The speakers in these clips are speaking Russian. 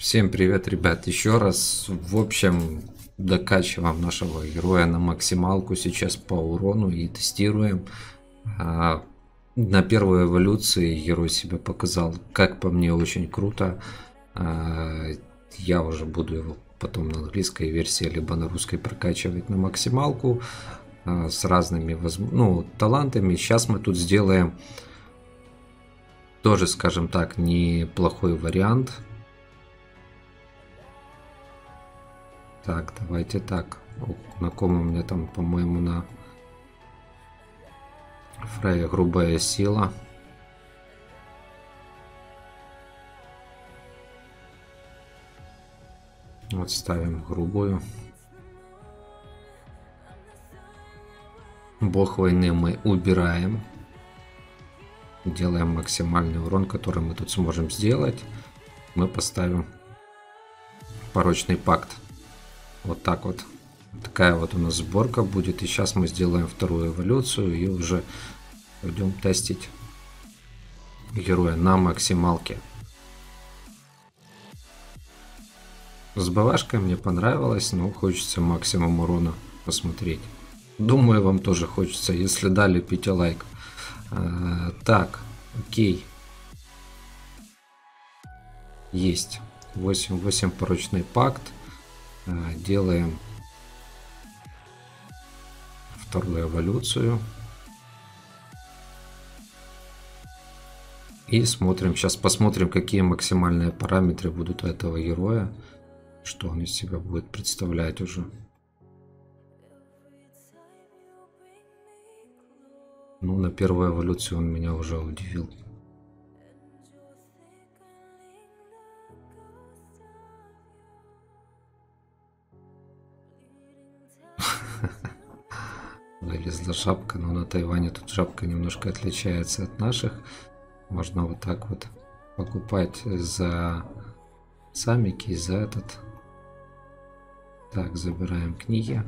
Всем привет, ребят, еще раз. В общем, докачиваем нашего героя на максималку сейчас по урону и тестируем. На первой эволюции герой себя показал, как по мне, очень круто. Я уже буду его потом на английской версии либо на русской прокачивать на максималку с разными талантами. Сейчас мы тут сделаем тоже, скажем так, неплохой вариант. Так, давайте так. На ком у меня там, по-моему, на Фрея грубая сила. Вот ставим грубую. Бог войны мы убираем. Делаем максимальный урон, который мы тут сможем сделать. Мы поставим порочный пакт. Вот так вот. Такая вот у нас сборка будет. И сейчас мы сделаем вторую эволюцию и уже пойдем тестить героя на максималке. С БВшкой мне понравилось, но хочется максимум урона посмотреть. Думаю, вам тоже хочется. Если да, лепите лайк. Так, окей. Есть. 8 порочный пакт. Делаем вторую эволюцию. И смотрим. Сейчас посмотрим, какие максимальные параметры будут у этого героя. Что он из себя будет представлять уже. Ну, на первую эволюцию он меня уже удивил. Вылезла шапка, но на Тайване тут шапка немножко отличается от наших. Можно вот так вот покупать за самики, за этот. Так, забираем книги.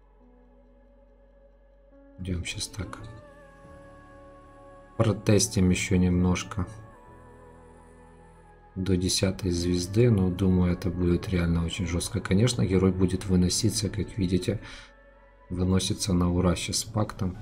Идем сейчас так. Протестим еще немножко. До 10 звезды, но думаю, это будет реально очень жестко. Конечно, герой будет выноситься, как видите. Выносится на ура сейчас с пактом.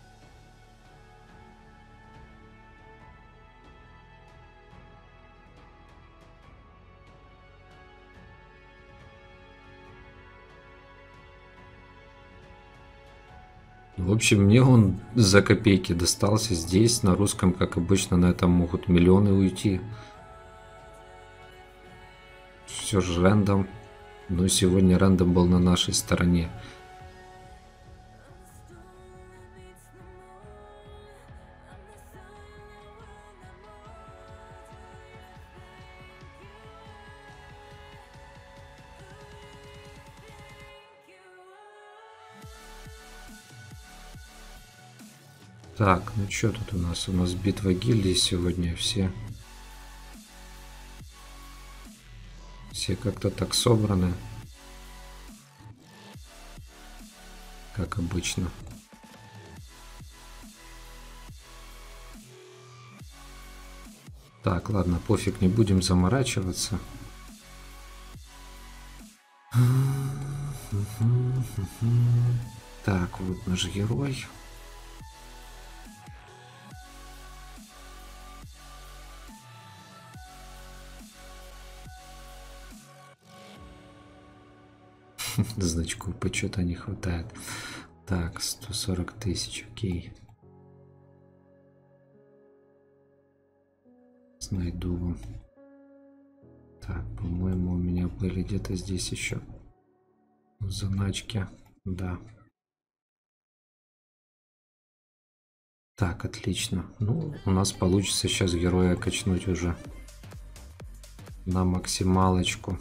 В общем, мне он за копейки достался. Здесь на русском, как обычно, на этом могут миллионы уйти. Все же рандом. Но сегодня рандом был на нашей стороне. Так, ну что тут у нас? У нас битва гильдии сегодня. Все как-то так собраны. Как обычно. Так, ладно, пофиг, не будем заморачиваться. Так, вот наш герой. Значков почета не хватает. Так, 140 тысяч, окей. Найду. Так, по-моему, у меня были где-то здесь еще заначки. Да. Так, отлично. Ну, у нас получится сейчас героя качнуть уже на максималочку.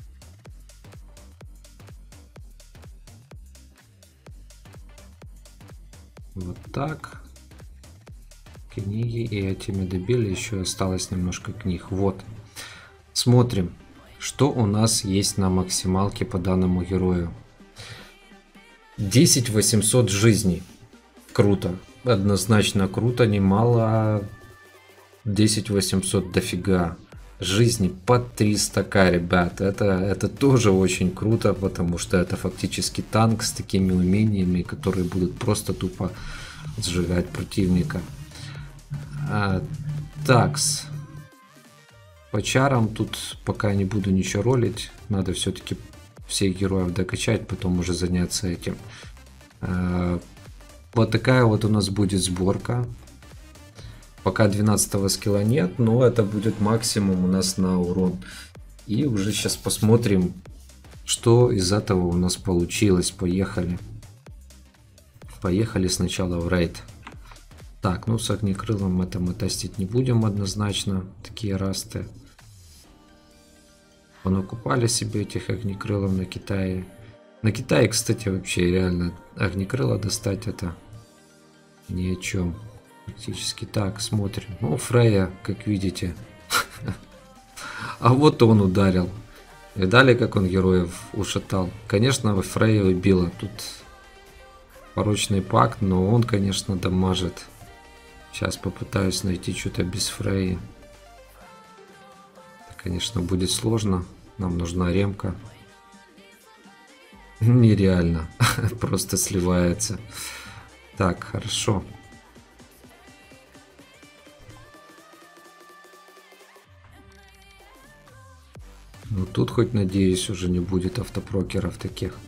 Вот так. Книги, и этими добили. Еще осталось немножко книг. Вот. Смотрим, что у нас есть на максималке по данному герою. 10 800 жизней. Круто. Однозначно круто. Немало. 10 800 дофига. жизни под 300к, ребят. Это тоже очень круто, потому что это фактически танк с такими умениями, которые будут просто тупо сжигать противника. Такс. По чарам тут пока не буду ничего ролить. Надо все-таки всех героев докачать, потом уже заняться этим. Вот такая вот у нас будет сборка. Пока 12 скилла нет, но это будет максимум у нас на урон. И уже сейчас посмотрим, что из этого у нас получилось. Поехали. Поехали сначала в рейд. Так, ну с огнекрылом это мы тестить не будем однозначно. Такие расты. Понакупали себе этих огнекрылов на Китае. На Китае, кстати, вообще реально огнекрыла достать это ни о чем. Практически так, смотрим. Ну, Фрея, как видите. А вот он ударил. Видали, как он героев ушатал? Конечно, Фрея убила. Тут порочный пакт, но он, конечно, дамажит. Сейчас попытаюсь найти что-то без Фреи. Это, конечно, будет сложно. Нам нужна ремка. Нереально. Просто сливается. Так, хорошо. Ну тут хоть, надеюсь, уже не будет автопрокеров таких.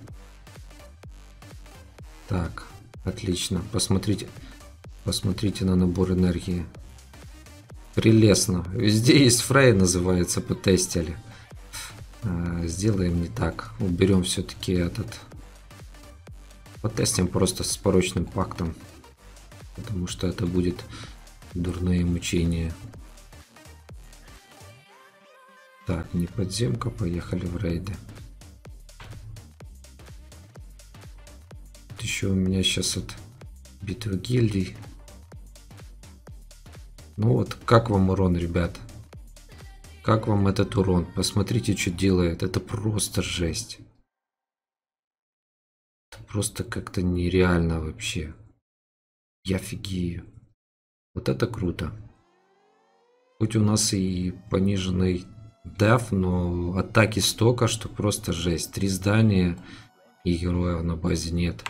Так, отлично. Посмотрите на набор энергии. Прелестно. Везде есть Фрей, называется, потестили. Сделаем не так. Уберем все-таки этот. Потестим просто с порочным пактом. Потому что это будет дурное мучение. Так, не подземка, поехали в рейды. Вот еще у меня сейчас от битвы гильдий. Ну вот, как вам урон, ребят? Как вам этот урон? Посмотрите, что делает. Это просто жесть. Это просто как-то нереально вообще. Я офигею. Вот это круто. Хоть у нас и пониженный деф, но атаки столько, что просто жесть. 3 здания и героев на базе нет.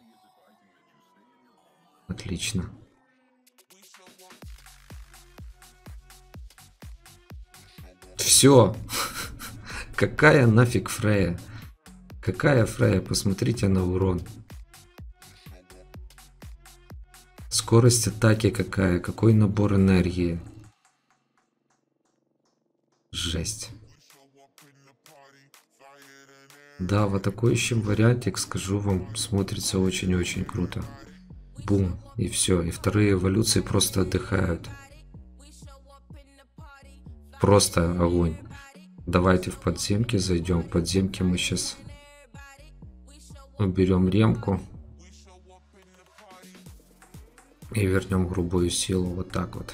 Отлично. Все. Какая нафиг Фрея? Какая Фрея? Посмотрите на урон. Скорость атаки какая? Какой набор энергии? Жесть. Да, в атакующем варианте, скажу вам, смотрится очень-очень круто. Бум. И все. И вторые эволюции просто отдыхают. Просто огонь. Давайте в подземки зайдем. В подземке мы сейчас уберем ремку. И вернем грубую силу. Вот так вот.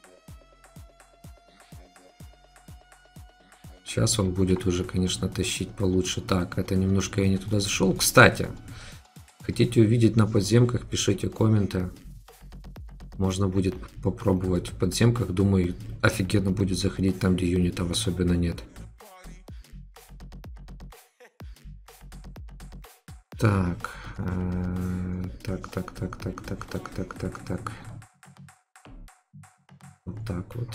Сейчас он будет уже, конечно, тащить получше. Так, это немножко я не туда зашел. Кстати, хотите увидеть на подземках, пишите комменты. Можно будет попробовать в подземках. Думаю, офигенно будет заходить там, где юнитов особенно нет. Так. Так. Вот так вот.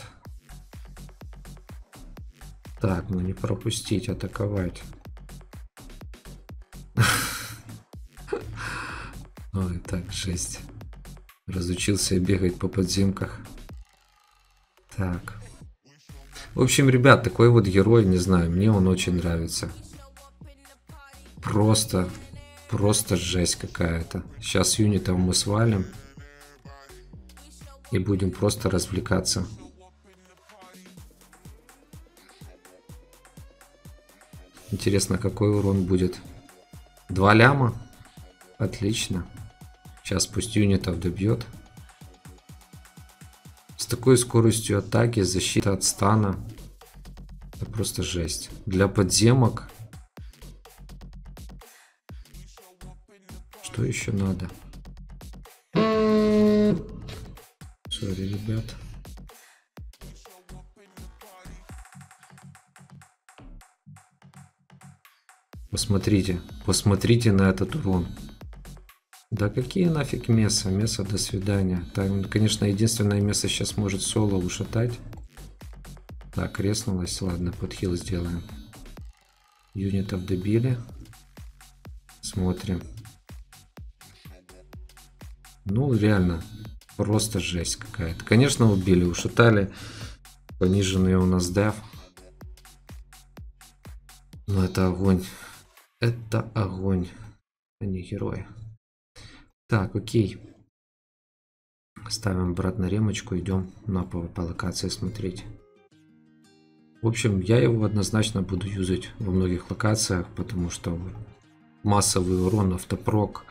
Так, ну не пропустить, атаковать. Ой, так, жесть. Разучился бегать по подземках. Так. В общем, ребят, такой вот герой, не знаю, мне он очень нравится. Просто жесть какая-то. Сейчас юнитов мы свалим. И будем просто развлекаться. Интересно, какой урон будет. 2 ляма? Отлично. Сейчас пусть юнитов добьет. С такой скоростью атаки, защита от стана. Это просто жесть. Для подземок. Что еще надо? Сори, ребят. Посмотрите. Посмотрите на этот урон. Да какие нафиг меса? Меса, до свидания. Там, конечно, единственное место сейчас может соло ушатать. Так, реснулась. Ладно, подхил сделаем. Юнитов добили. Смотрим. Ну, реально. Просто жесть какая-то. Конечно, убили, ушатали. Пониженный у нас деф. Но это огонь. Это огонь. А не герой. Так, окей. Ставим обратно ремочку. Идем на по локации смотреть. В общем, я его однозначно буду юзать во многих локациях, потому что массовый урон, автопрок.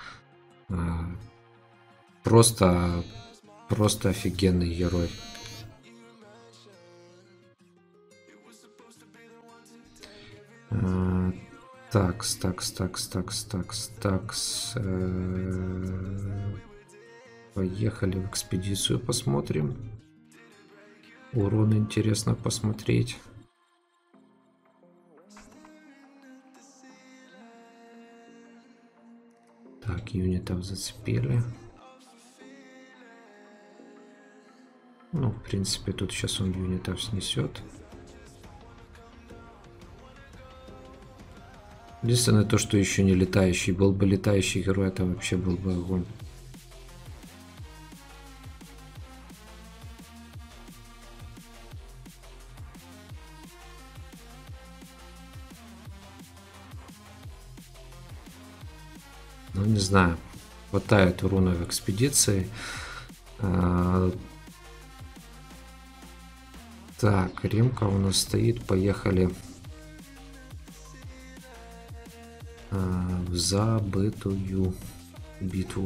Просто офигенный герой. Такс. Поехали в экспедицию, посмотрим. Урон интересно посмотреть. Так, юнитов зацепили. Ну, в принципе, тут сейчас он юнитов снесет. Единственное то, что еще не летающий. Был бы летающий герой, это вообще был бы огонь. Ну, не знаю. Хватает урона в экспедиции. Так, ремка у нас стоит. Поехали в забытую битву.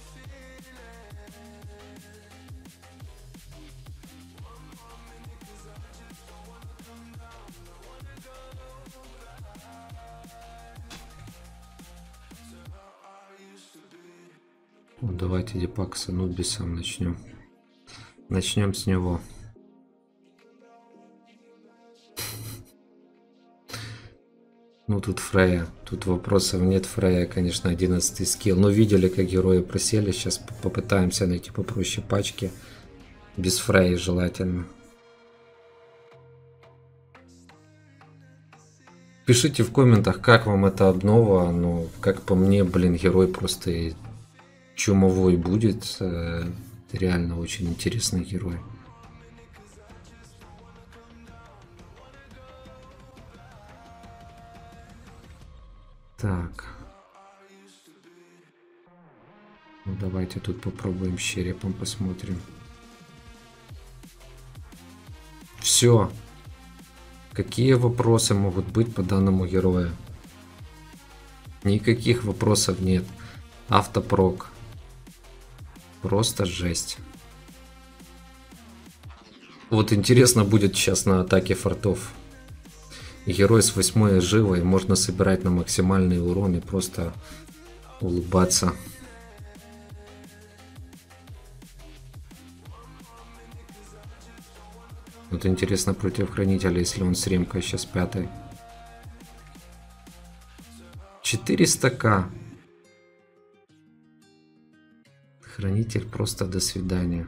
Вот, давайте Депак с Анубисом начнем. Начнем с него. Ну тут Фрея, тут вопросов нет. Фрея, конечно, 11 скилл. Но видели, как герои просели. Сейчас попытаемся найти попроще пачки. Без Фреи желательно. Пишите в комментах, как вам эта обнова. Ну, как по мне, блин, герой просто чумовой будет. Реально очень интересный герой. Так. Ну, давайте тут попробуем с черепом, посмотрим. Все. Какие вопросы могут быть по данному герою? Никаких вопросов нет. Автопрок. Просто жесть. Вот интересно будет сейчас на атаке фортов. Герой с 8 живой, можно собирать на максимальный урон и просто улыбаться. Вот интересно против хранителя, если он с ремкой сейчас 5. 400к. Хранитель просто до свидания.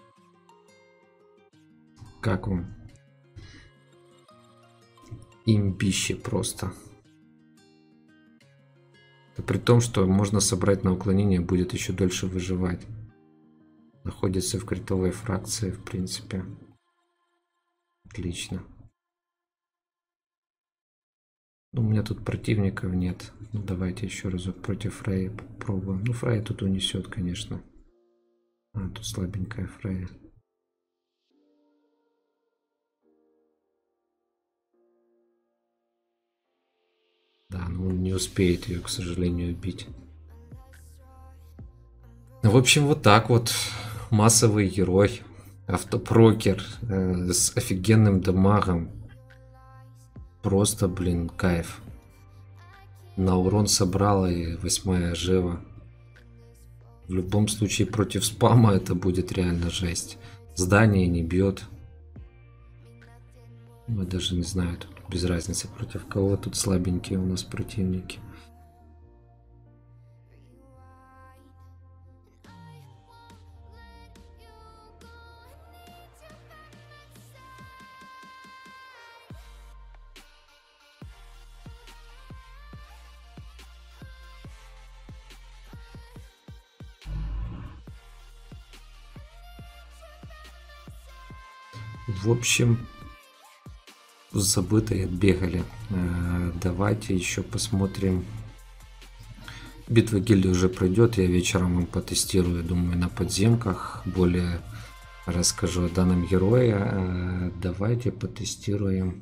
Как он? Имбище просто. И при том, что можно собрать на уклонение, будет еще дольше выживать. Находится в критовой фракции, в принципе. Отлично. Ну, у меня тут противников нет. Ну, давайте еще разок против Фреи попробуем. Ну, Фрея тут унесет, конечно. А, тут слабенькая Фрея. Да, но он не успеет ее, к сожалению, убить. В общем, вот так вот. Массовый герой. Автопрокер. С офигенным дамагом. Просто, блин, кайф. На урон собрала и 8 жива. В любом случае против спама это будет реально жесть. Здание не бьет. Я даже не знаю, тут без разницы против кого. Тут слабенькие у нас противники. В общем, забытые отбегали. Давайте еще посмотрим. Битва гильдии уже пройдет. Я вечером им потестирую, думаю, на подземках. Более расскажу о данном герое. Давайте потестируем.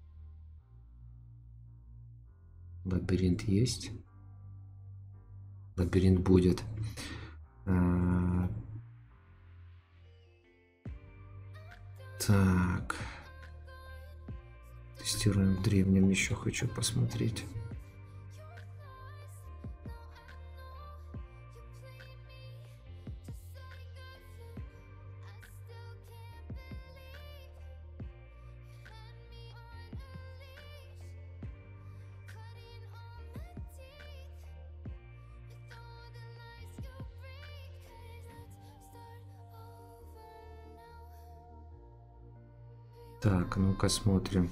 Лабиринт есть. Лабиринт будет. Так. Тестируем в древнем. Еще хочу посмотреть. Так, ну-ка смотрим.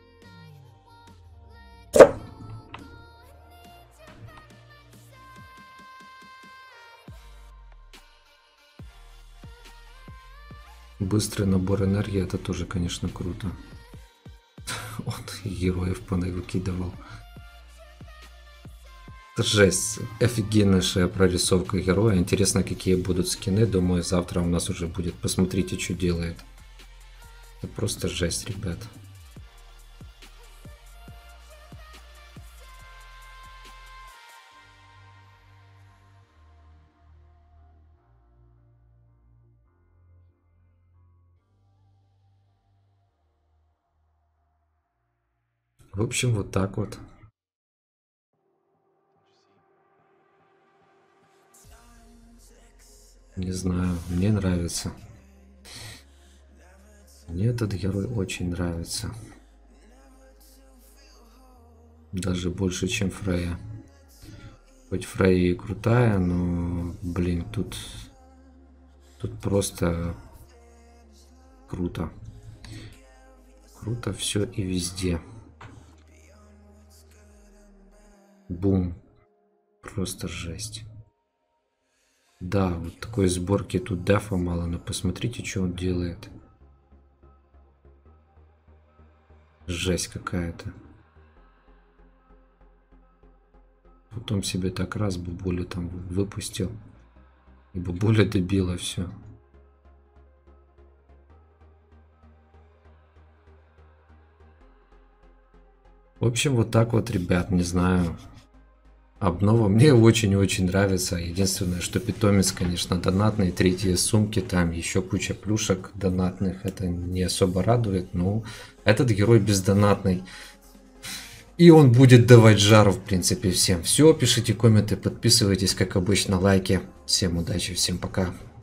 Быстрый набор энергии, это тоже, конечно, круто. Он героев выкидывал. Жесть. Офигеннейшая прорисовка героя. Интересно, какие будут скины. Думаю, завтра у нас уже будет. Посмотрите, что делает. Это просто жесть, ребят. В общем, вот так вот. Не знаю, мне нравится. Мне этот герой очень нравится. Даже больше, чем Фрея. Хоть Фрея и крутая, но, блин, тут просто круто. Круто все и везде. Бум. Просто жесть. Да, вот такой сборки тут дефа мало, но посмотрите, что он делает. Жесть какая-то. Потом себе так раз бабулю там выпустил. И бабуля добила все. В общем, вот так вот, ребят, не знаю. Обнова мне очень-очень нравится. Единственное, что питомец, конечно, донатный. Третьи сумки, там еще куча плюшек донатных. Это не особо радует, но этот герой бездонатный. И он будет давать жару, в принципе, всем. Все, пишите комменты, подписывайтесь, как обычно, лайки. Всем удачи, всем пока.